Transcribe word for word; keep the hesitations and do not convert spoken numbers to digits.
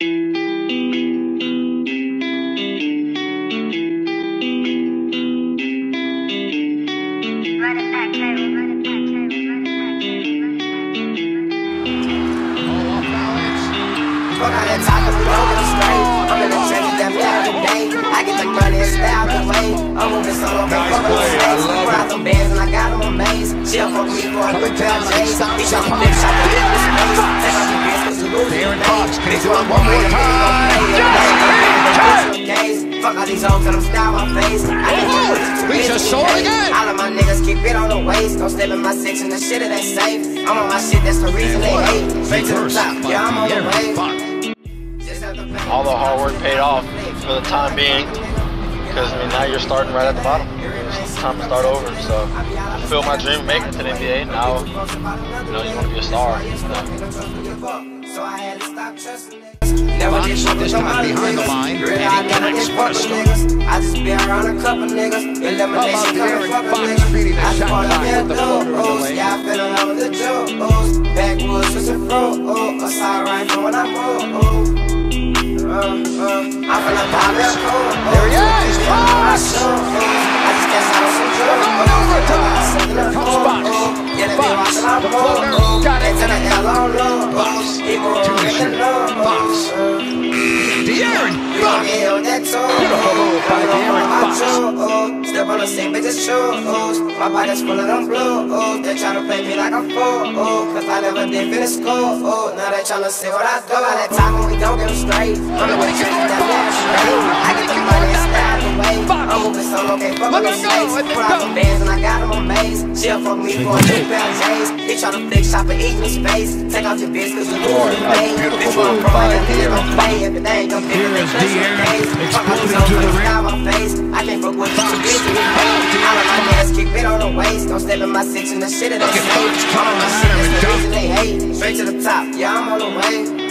Fuck all that talking, we don't get it straight. I'm in the trenches damn near every day. I get the money and stay out the way. I'm moving solo, can't fuck with mistakes. Put out them bands and I got them amazed. She'll fuck me for a quick pair of J's. He trying to flip shot the business space. Take off your bitch cause you losing your face. Bitch, one more way to make it gon' play. Fuck all these hoes, tell them style my face. I can't get with you too busy. All of my niggas keep it on the waist. Don't step in my section, the shit it ain't safe. I'm on my shit, that's the reason they hate. Straight to the top, yeah, I'm on the way. All the hard work paid off for the time being, because I mean now you're starting right at the bottom. It's time to start over. So I fulfilled my dream of making it to the N B A. Now you know you want to be a star. You know. Never did shit this time behind the line, and he connects for a stop. I just been around a couple niggas. Elimination, De'Aaron Fox feeding a shot clock with the floater delay. Yeah, I fell in love with the jokes. Backwoods with some fro. A side rifle when I roll. Uh, uh, I'm finna pop it. There he is, Fox! I just guess I was some drugs. Going overtime. Here comes Fox. Fox, the floater, got it. Fox, two shooter. Fox. De'Aaron Fox. Beautiful move by De'Aaron Fox. Step on the same bitches shoes. My pocket's full of them blues. They tryna play me like I'm fool. Cause I never did finish school. Now they tryna see what I do. All that time when we don't get them straight. I'm in the trenches that last straight. I get the money and stay out the way. I'm moving solo, can't fuck with mistakes. Put out them bands and I got them amazed. She'll fuck me for a two pair of J's. He tryna flick shop and eat me space. Take off your bitch cause you losing your pain. Bitch, I'm pro, I got niggas gon' play. Everything gon' be Here is De'Aaron exploding to the rim. I can't fuck with you, bitch, you pain. All of my niggas keep it on the waist. Don't step in my section, the shit it ain't safe. All of my shit, that's the reason they hate. Straight to the top, yeah, I'm on the way.